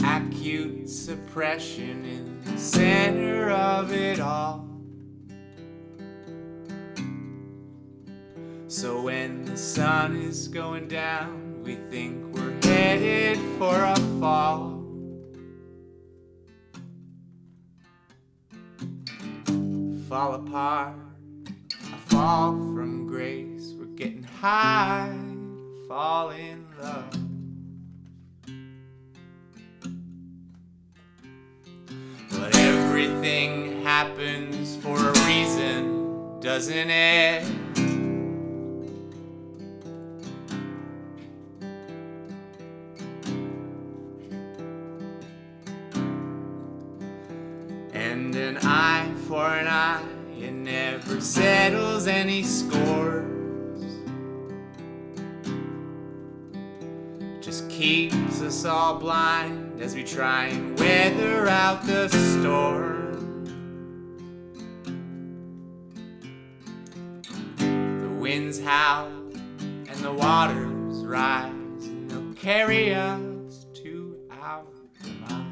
acute suppression in the center of it all. So when the sun is going down, we think we're headed for a fall. Fall apart, I fall from grace. We're getting high, fall in love. But everything happens for a reason, doesn't it? And an eye for an eye, it never settles any scores. Just keeps us all blind as we try and weather out the storm. The winds howl and the waters rise, and they'll carry us to our demise.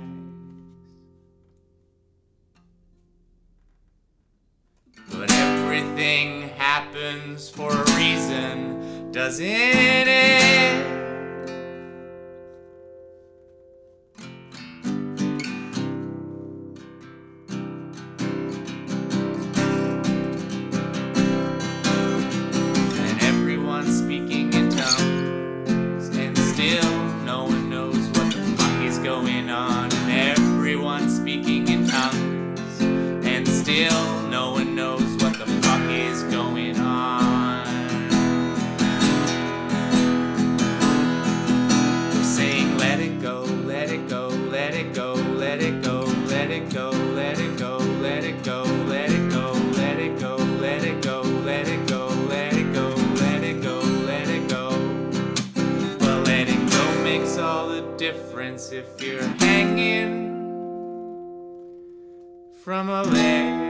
But everything happens for a reason, doesn't it? And everyone's speaking in tongues, and still no one knows what the fuck is going on. And everyone's speaking in tongues, and still no one knows what the fuck is going on. We're saying let it go, let it go, let it go, let it go, let it go, let it go, let it go, let it go, let it go, let it go, let it go, let it go, let it go, let it go. Well, letting go makes all the difference if you're hanging from a leg.